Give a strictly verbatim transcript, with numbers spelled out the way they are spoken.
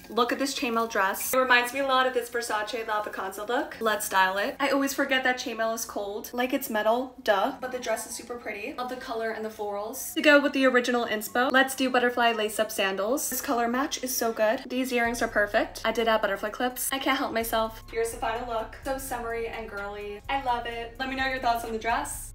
Look at this chainmail dress. It reminds me a lot of this Versace La Vacanza look. Let's style it. I always forget that chainmail is cold. Like it's metal, duh. But the dress is super pretty. Love the color and the florals. To go with the original inspo, let's do butterfly lace-up sandals. This color match is so good. These earrings are perfect. I did add butterfly clips. I can't help myself. Here's the final look. So summery and girly. I love it. Let me know your thoughts on the dress.